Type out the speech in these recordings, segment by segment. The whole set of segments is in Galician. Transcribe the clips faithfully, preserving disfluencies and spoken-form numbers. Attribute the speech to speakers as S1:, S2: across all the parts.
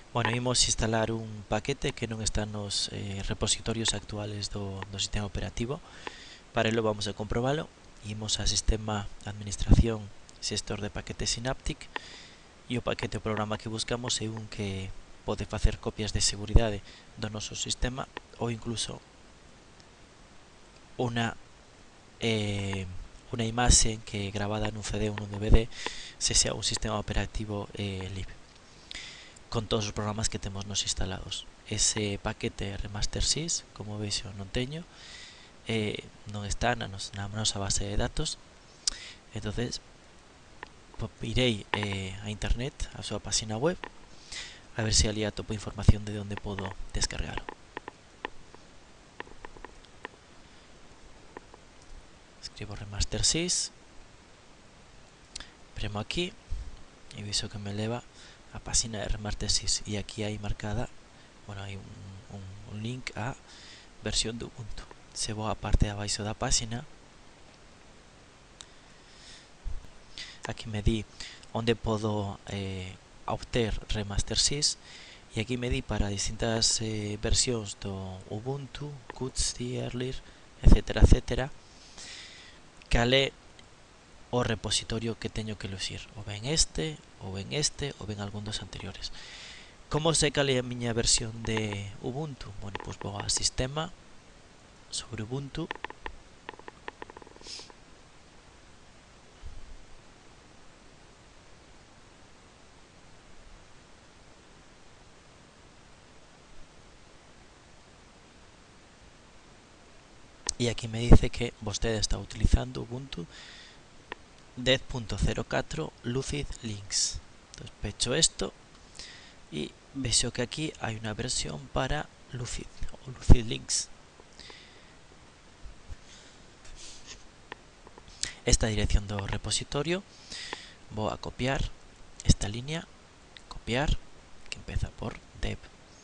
S1: Bueno, imos instalar un paquete que non está nos eh, repositorios actuales do, do sistema operativo. Para ello vamos a comprobalo. Imos a sistema administración xestor de paquetes Synaptic e o paquete o programa que buscamos é un que pode facer copias de seguridade do noso sistema ou incluso unha eh, unha imaxe que é gravada nun C D ou nun D V D se sea un sistema operativo eh, libre con todos os programas que temos nos instalados. Ese paquete Remaster seis, como veixo, non teño, eh, non está na, nos, na nosa base de datos. Entonces irei eh, a internet, a súa página web, a ver se ali atopo información de onde podo descargalo. Escribo Remaster seis, premo aquí e vexo que me leva a página de Remaster seis e aquí hai marcada, bueno, hai un, un, un link a versión de Ubuntu. Se vou a parte de abaixo da página, aquí me di onde podo eh, obter Remaster seis e aquí me di para distintas eh, versións do Ubuntu, Qt, Erlir, etcétera, etcétera, cal é o repositorio que teño que eluxir, ou ben este, ou ben este, ou ben algún dos anteriores. Como sei cal é a miña versión de Ubuntu? Bueno, pois vou a sistema, sobre Ubuntu, e aquí me dice que vostede está utilizando Ubuntu dez punto cero catro Lucid Links. Entonces pecho esto y veo que aquí hay una versión para Lucid o Lucid Links. Esta dirección do repositorio voy a copiar esta línea, copiar, que empieza por dev.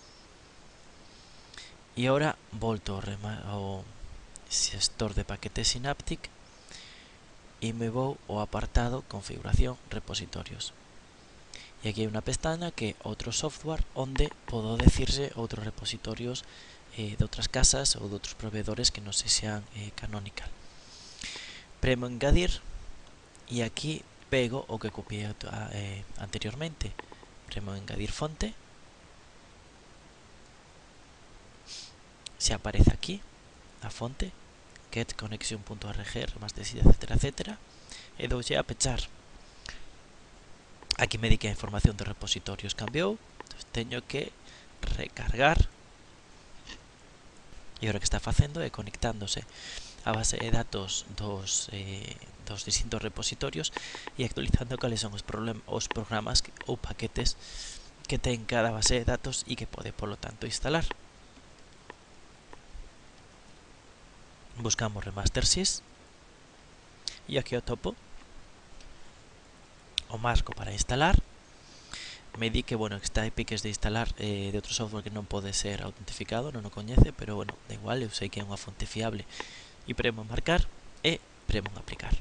S1: Y ahora volto ao xestor de paquetes Synaptic e me vou ao apartado configuración repositorios. E aquí hai unha pestaña que é outro software onde podo decirse outros repositorios eh, de outras casas ou de outros proveedores que non se sean eh, Canonical. Premo engadir e aquí pego o que copiei eh, anteriormente. Premo engadir fonte, se aparece aquí a fonte getconnection.org, remaster, etcétera, etcétera, e doulle a pechar. Aquí me di que a información de repositorios cambiou, entonces teño que recargar, e agora que está facendo é conectándose a base de datos dos, eh, dos distintos repositorios e actualizando cales son os, os programas que, ou paquetes que ten cada base de datos e que pode, polo tanto, instalar. Buscamos Remaster seis e aquí ao topo o marco para instalar. Me di que, bueno, que está piques de instalar eh, de outro software que non pode ser autentificado, non o coñece, pero, bueno, da igual, eu sei que é unha fonte fiable. E premo marcar e premo aplicar.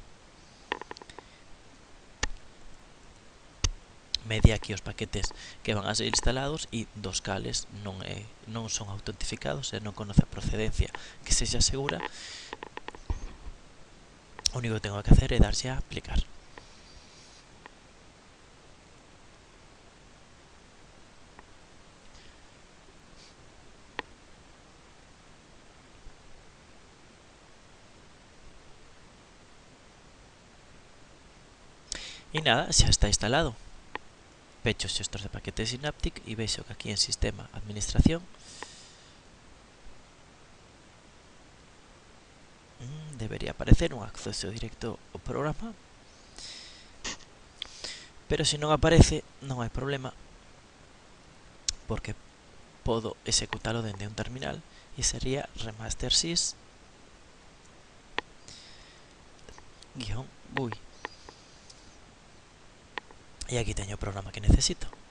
S1: Me di aquí os paquetes que van a ser instalados e dos cales non, é, non son autentificados e non conoce a procedencia que sexa segura. O único que tengo que hacer é darse a aplicar. E nada, xa está instalado. Pecho os xestor de paquetes Synaptic e vexo que aquí en sistema administración mmm, debería aparecer un acceso directo ao programa, pero se non aparece non hai problema porque podo executalo dende un terminal e sería Remaster seis guión GUI. E aquí teño o programa que necesito.